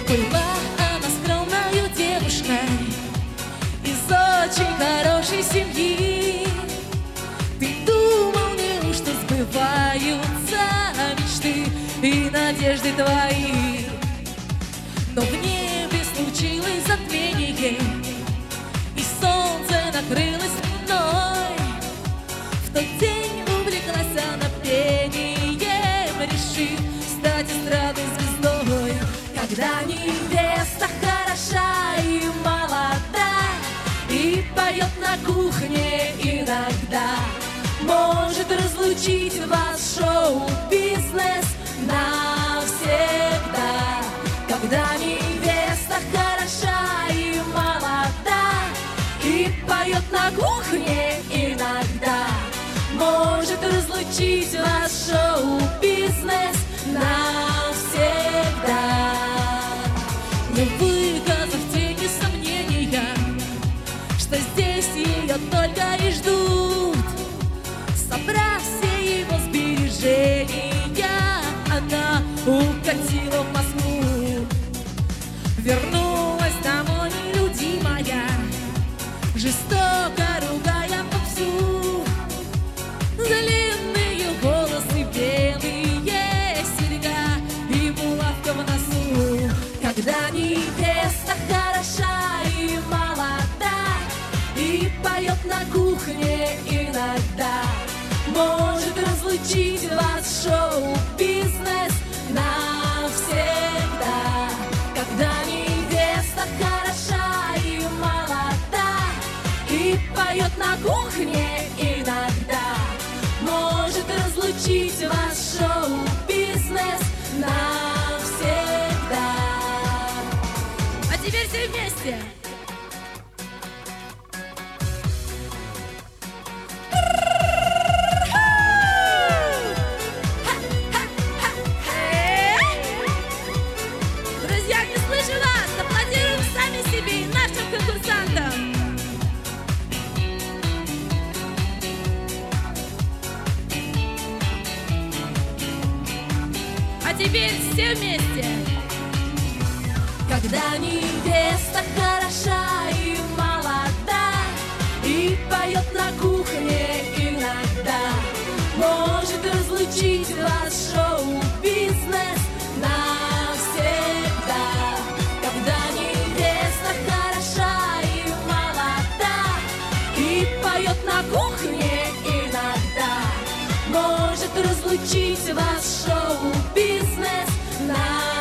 Была она скромною девушкой из очень хорошей семьи. Ты думал, неужто сбываются мечты и надежды твои? Но в небе случилось затмение, и солнце накрылось луной. В тот день увлеклась она пением, решив стать эстрадной звездой. Когда невеста хороша и молода, и поет на кухне иногда, может разлучить вас шоу-бизнес навсегда. Когда невеста хороша и молода, и поет на кухне иногда, может разлучить вас шоу-бизнес навсегда. Не выказав тени сомнения, что здесь ее только и ждут, собрав все его сбережения, она укатила в Москву. Вернулась домой нелюдимая, жестоко ругая попсу. Длинные волосы, белые серьга и булавка в носу. Когда невеста хороша и молода, и поет на кухне иногда, может разлучить вас шоу-бизнес навсегда. Когда невеста хороша и молода, и поет на кухне иногда, может разлучить вас шоу-бизнес навсегда. А теперь все вместе. Друзья, не слышу вас! Аплодируем сами себе и нашим конкурсантам! А теперь все вместе! Когда невеста хороша и молода, и поет на кухне иногда, может разлучить вас шоу-бизнес навсегда. Когда невеста хороша и молода, и поет на кухне иногда, может разлучить вас шоу-бизнес навсегда.